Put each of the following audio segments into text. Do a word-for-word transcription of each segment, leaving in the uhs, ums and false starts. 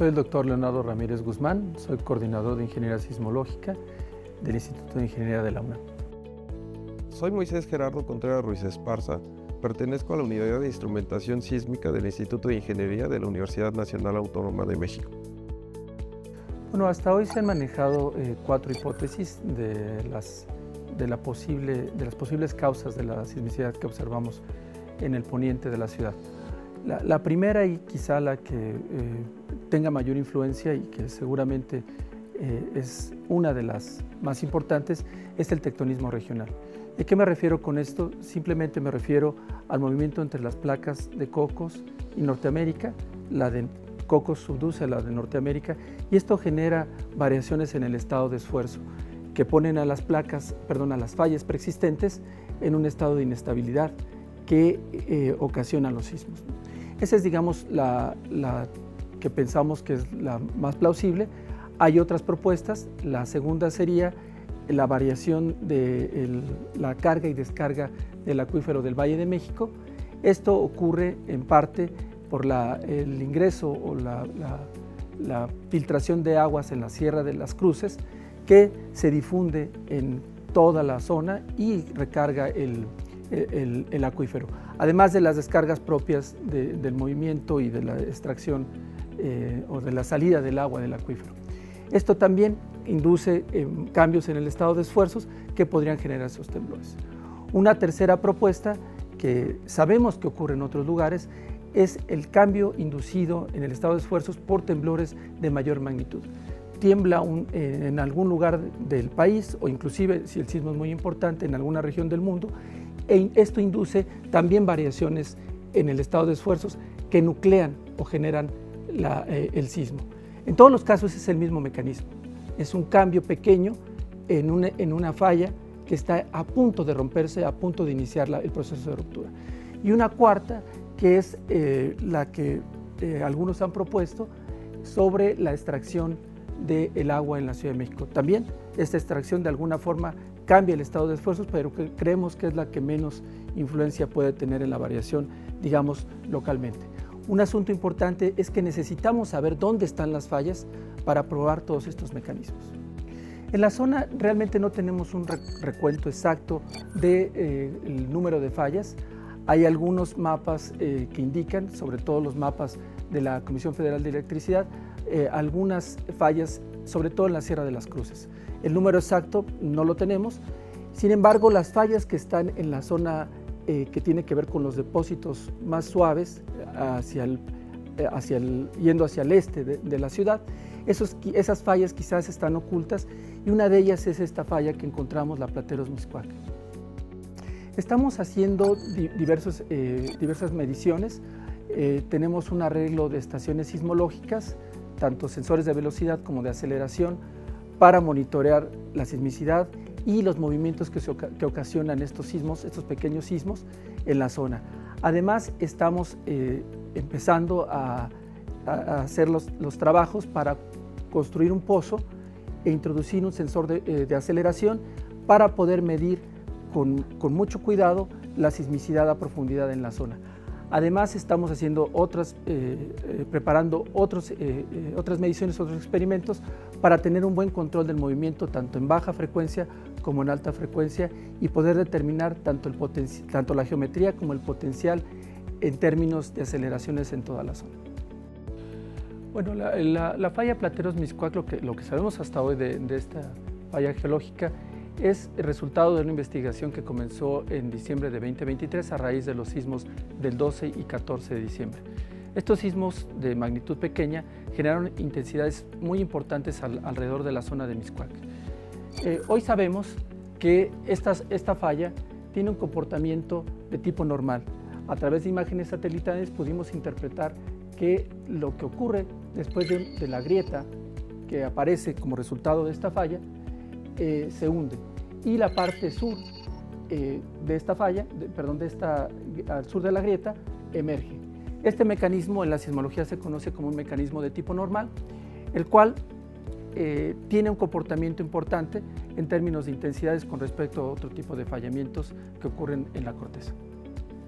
Soy el doctor Leonardo Ramírez Guzmán, soy coordinador de Ingeniería Sismológica del Instituto de Ingeniería de la UNAM. Soy Moisés Gerardo Contreras Ruiz Esparza, pertenezco a la Unidad de Instrumentación Sísmica del Instituto de Ingeniería de la Universidad Nacional Autónoma de México. Bueno, hasta hoy se han manejado eh, cuatro hipótesis de las, de, la posible, de las posibles causas de la sismicidad que observamos en el poniente de la ciudad. La, la primera y quizá la que eh, tenga mayor influencia y que seguramente eh, es una de las más importantes es el tectonismo regional. ¿De qué me refiero con esto? Simplemente me refiero al movimiento entre las placas de Cocos y Norteamérica, la de Cocos subduce a la de Norteamérica, y esto genera variaciones en el estado de esfuerzo que ponen a las placas, perdón, a las fallas preexistentes en un estado de inestabilidad que eh, ocasiona los sismos. Esa es, digamos, la, la que pensamos que es la más plausible. Hay otras propuestas. La segunda sería la variación de el, la carga y descarga del acuífero del Valle de México. Esto ocurre en parte por la, el ingreso o la, la, la filtración de aguas en la Sierra de las Cruces, que se difunde en toda la zona y recarga el, el, el acuífero, además de las descargas propias de, del movimiento y de la extracción eh, o de la salida del agua del acuífero. Esto también induce eh, cambios en el estado de esfuerzos que podrían generar esos temblores. Una tercera propuesta que sabemos que ocurre en otros lugares es el cambio inducido en el estado de esfuerzos por temblores de mayor magnitud. Tiembla un, eh, en algún lugar del país o inclusive, si el sismo es muy importante, en alguna región del mundo, e esto induce también variaciones en el estado de esfuerzos que nuclean o generan la, eh, el sismo. En todos los casos es el mismo mecanismo. Es un cambio pequeño en una, en una falla que está a punto de romperse, a punto de iniciar la, el proceso de ruptura. Y una cuarta, que es eh, la que eh, algunos han propuesto sobre la extracción del agua en la Ciudad de México. También esta extracción de alguna forma cambia el estado de esfuerzos, pero que creemos que es la que menos influencia puede tener en la variación, digamos, localmente. Un asunto importante es que necesitamos saber dónde están las fallas para probar todos estos mecanismos. En la zona realmente no tenemos un recuento exacto del de, eh, número de fallas. Hay algunos mapas eh, que indican, sobre todo los mapas de la Comisión Federal de Electricidad, eh, algunas fallas, sobre todo en la Sierra de las Cruces. El número exacto no lo tenemos, sin embargo, las fallas que están en la zona eh, que tiene que ver con los depósitos más suaves, hacia el, hacia el, yendo hacia el este de, de la ciudad, esos, esas fallas quizás están ocultas, y una de ellas es esta falla que encontramos, la Plateros-Mixcoac. Estamos haciendo diversos, eh, diversas mediciones. Eh, tenemos un arreglo de estaciones sismológicas, tanto sensores de velocidad como de aceleración, para monitorear la sismicidad y los movimientos que, se, que ocasionan estos sismos, estos pequeños sismos en la zona. Además, estamos eh, empezando a, a hacer los, los trabajos para construir un pozo e introducir un sensor de, eh, de aceleración para poder medir Con, con mucho cuidado la sismicidad a profundidad en la zona. Además, estamos haciendo otras, eh, eh, preparando otros, eh, eh, otras mediciones, otros experimentos para tener un buen control del movimiento tanto en baja frecuencia como en alta frecuencia y poder determinar tanto, el tanto la geometría como el potencial en términos de aceleraciones en toda la zona. Bueno, la, la, la falla Plateros-Mixcoac, lo que, lo que sabemos hasta hoy de, de esta falla geológica, es el resultado de una investigación que comenzó en diciembre de dos mil veintitrés a raíz de los sismos del doce y catorce de diciembre. Estos sismos de magnitud pequeña generaron intensidades muy importantes al, alrededor de la zona de Mixcoac. Eh, hoy sabemos que esta, esta falla tiene un comportamiento de tipo normal. A través de imágenes satelitales pudimos interpretar que lo que ocurre después de, de la grieta que aparece como resultado de esta falla Eh, se hunde, y la parte sur eh, de esta falla, de, perdón, de esta, al sur de la grieta, emerge. Este mecanismo en la sismología se conoce como un mecanismo de tipo normal, el cual eh, tiene un comportamiento importante en términos de intensidades con respecto a otro tipo de fallamientos que ocurren en la corteza.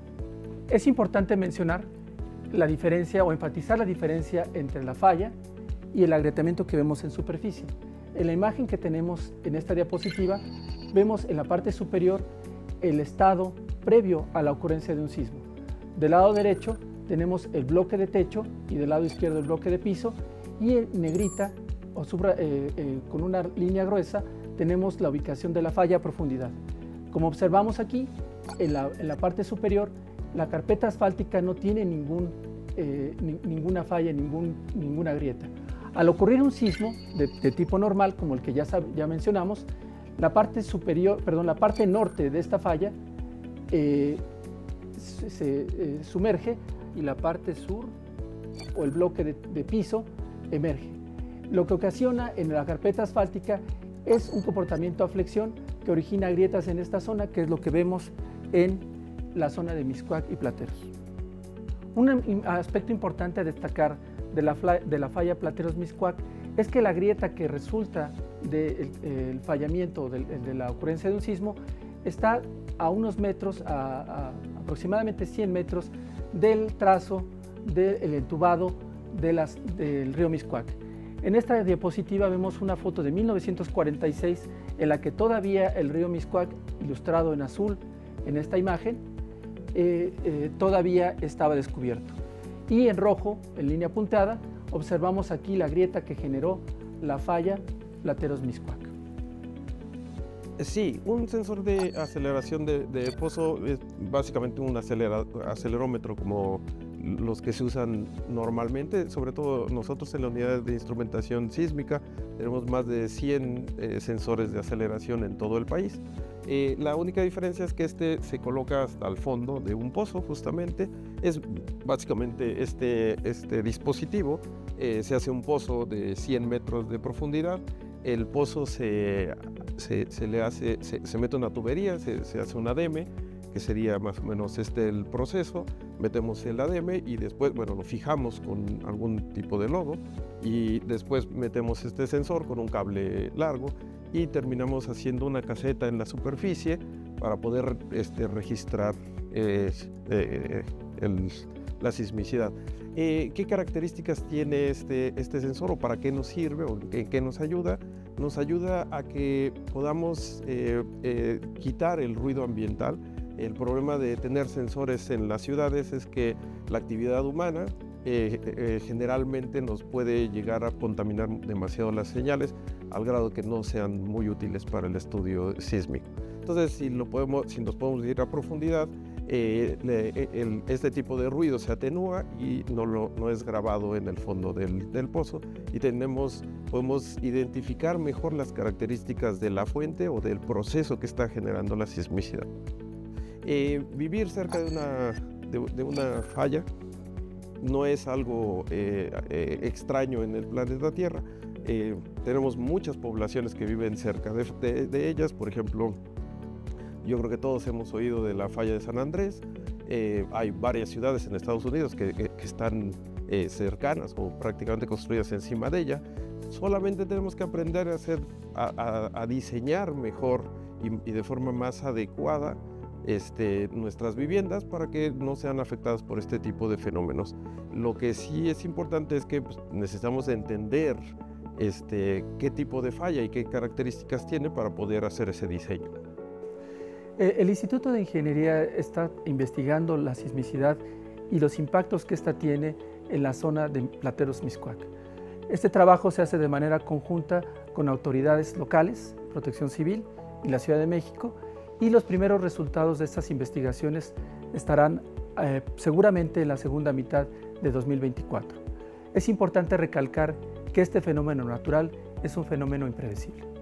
Es importante mencionar la diferencia o enfatizar la diferencia entre la falla y el agrietamiento que vemos en superficie. En la imagen que tenemos en esta diapositiva, vemos en la parte superior el estado previo a la ocurrencia de un sismo. Del lado derecho tenemos el bloque de techo y del lado izquierdo el bloque de piso, y en negrita o subra, eh, eh, con una línea gruesa tenemos la ubicación de la falla a profundidad. Como observamos aquí, en la, en la parte superior, la carpeta asfáltica no tiene ningún, eh, ni, ninguna falla, ningún, ninguna grieta. Al ocurrir un sismo de, de tipo normal, como el que ya, ya mencionamos, la parte superior, perdón, la parte norte de esta falla eh, se, se eh, sumerge y la parte sur o el bloque de, de piso emerge. Lo que ocasiona en la carpeta asfáltica es un comportamiento a flexión que origina grietas en esta zona, que es lo que vemos en la zona de Mixcoac y Plateros. Un aspecto importante a destacar de la, de la falla Plateros-Mixcoac es que la grieta que resulta del de fallamiento de, de la ocurrencia de un sismo está a unos metros, a, a aproximadamente cien metros del trazo del entubado de las, del río Mixcoac. En esta diapositiva vemos una foto de mil novecientos cuarenta y seis en la que todavía el río Mixcoac, ilustrado en azul en esta imagen, eh, eh, todavía estaba descubierto. Y en rojo, en línea punteada, observamos aquí la grieta que generó la falla Plateros-Mixcoac. Sí, un sensor de aceleración de, de pozo es básicamente un acelera, acelerómetro como los que se usan normalmente, sobre todo nosotros en la unidad de instrumentación sísmica tenemos más de cien eh, sensores de aceleración en todo el país. Eh, la única diferencia es que este se coloca hasta el fondo de un pozo, justamente. Es básicamente este, este dispositivo, eh, se hace un pozo de cien metros de profundidad. El pozo se, se, se le hace, se, se mete una tubería, se, se hace un A D M, que sería más o menos este el proceso. Metemos el A D M y después, bueno, lo fijamos con algún tipo de lodo y después metemos este sensor con un cable largo y terminamos haciendo una caseta en la superficie para poder este, registrar eh, eh, el, la sismicidad. Eh, ¿Qué características tiene este, este sensor o para qué nos sirve o en qué nos ayuda? Nos ayuda a que podamos eh, eh, quitar el ruido ambiental. El problema de tener sensores en las ciudades es que la actividad humana eh, eh, generalmente nos puede llegar a contaminar demasiado las señales al grado que no sean muy útiles para el estudio sísmico. Entonces, si, lo podemos, si nos podemos ir a profundidad, eh, le, el, este tipo de ruido se atenúa y no, lo, no es grabado en el fondo del, del pozo y tenemos, podemos identificar mejor las características de la fuente o del proceso que está generando la sismicidad. Eh, vivir cerca de una, de, de una falla no es algo eh, eh, extraño en el planeta Tierra. Eh, tenemos muchas poblaciones que viven cerca de, de, de ellas. Por ejemplo, yo creo que todos hemos oído de la falla de San Andrés. Eh, hay varias ciudades en Estados Unidos que, que, que están eh, cercanas o prácticamente construidas encima de ella. Solamente tenemos que aprender a, hacer, a, a, a diseñar mejor y, y de forma más adecuada Este, nuestras viviendas para que no sean afectadas por este tipo de fenómenos. Lo que sí es importante es que pues, necesitamos entender este, qué tipo de falla y qué características tiene para poder hacer ese diseño. El Instituto de Ingeniería está investigando la sismicidad y los impactos que esta tiene en la zona de Plateros-Mixcoac. Este trabajo se hace de manera conjunta con autoridades locales, Protección Civil y la Ciudad de México, y los primeros resultados de estas investigaciones estarán eh, seguramente en la segunda mitad de dos mil veinticuatro. Es importante recalcar que este fenómeno natural es un fenómeno impredecible.